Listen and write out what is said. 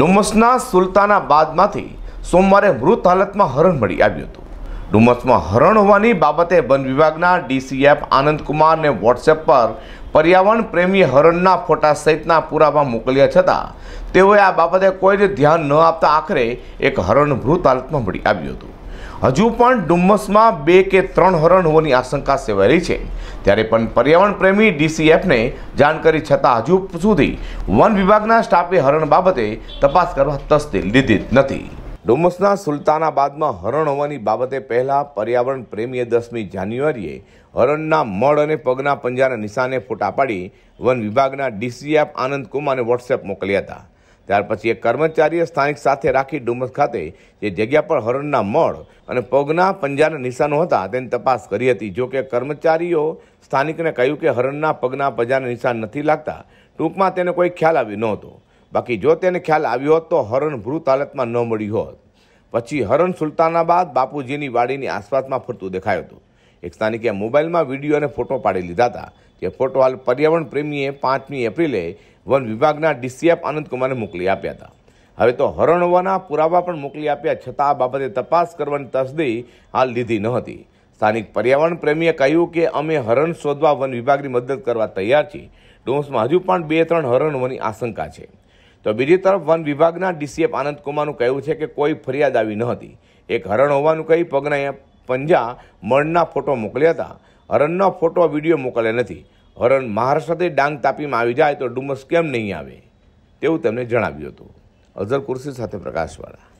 ડુમસના સુલતાનાબાદમાંથી સોમવારે મૃત હાલતમાં હરણ મળી આવ્યું હતું। ડુમસમાં હરણ હોવાની બાબતે વન વિભાગના ડીસીએફ આનંદકુમારને વોટ્સએપ પર પર્યાવરણ પ્રેમી હરણના ફોટા સહિતના પુરાવા મોકલ્યા છતાં તેઓએ આ બાબતે કોઈ જ ધ્યાન ન આપતા આખરે એક હરણ મૃત હાલતમાં મળી આવ્યું હતું। હજુ પણ ડુમસમાં 2 કે 3 હરણ હોવાની આશંકા સેવાઈ રહી છે। ત્યારે પણ પર્યાવરણ પ્રેમી ડીસીએફને જાણ કરી છતાં હજુ સુધી વન વિભાગના સ્ટાફે હરણ બાબતે તપાસ કરવા તસ્દી લીધી નથી। ડુમસના સુલતાનાબાદમાં હરણ હોવાની બાબતે પહેલા પર્યાવરણ પ્રેમીએ 10મી જાન્યુઆરીએ હરણના મળ અને પગના પંજાના નિશાને ફોટા પાડી વન વિભાગના ડીસીએફ આનંદકુમારને વોટ્સએપ મોકલ્યા હતા। ત્યાર પછી એક કર્મચારીએ સ્થાનિક સાથે રાખી ડુમસ ખાતે જે જગ્યા પર હરણના મળ અને પગના પંજાના નિશાનો હતા તેની તપાસ કરી હતી। જો કે કર્મચારીઓ સ્થાનિકને કહ્યું કે હરણના પગના પંજાના નિશાન નથી લાગતા। ટૂંકમાં તેને કોઈ ખ્યાલ આવ્યો નહોતો। બાકી જો તેને ખ્યાલ આવ્યો હોત તો હરણ મૃત હાલતમાં ન મળ્યું હોત। પછી હરણ સુલતાનાબાદ બાપુજીની વાડીની આસપાસમાં ફરતું દેખાયું હતું। એક સ્થાનિકે મોબાઈલમાં વિડીયો અને ફોટો પાડી લીધા હતા। જે ફોટો હાલ પર્યાવરણ પ્રેમીએ 5મી એપ્રિલે વન વિભાગના ડીસીએફ આનંદકુમારને મોકલી આપ્યા હતા। હવે તો હરણ હોવાના પુરાવા પણ મોકલી આપ્યા છતાં આ બાબતે તપાસ કરવાની તસ્દી હાલ લીધી ન હતી। સ્થાનિક પર્યાવરણ પ્રેમીએ કહ્યું કે અમે હરણ શોધવા વન વિભાગની મદદ કરવા તૈયાર છીએ। ડુમસમાં હજુ પણ 2-3 હરણ હોવાની આશંકા છે। તો બીજી તરફ વન વિભાગના ડીસીએફ આનંદકુમારનું કહેવું છે કે કોઈ ફરિયાદ આવી ન હતી। એક હરણ હોવાનું કહી પગના પંજા મળના ફોટો મોકલ્યા હતા। હરણનો ફોટો વિડીયો મોકલ્યા નથી। હરણ મહારાષ્ટ્રથી ડાંગ તાપીમાં આવી જાય તો ડુમસ કેમ નહીં આવે તેવું તેમણે જણાવ્યું હતું। અઝર કુર્સી સાથે પ્રકાશવાળા।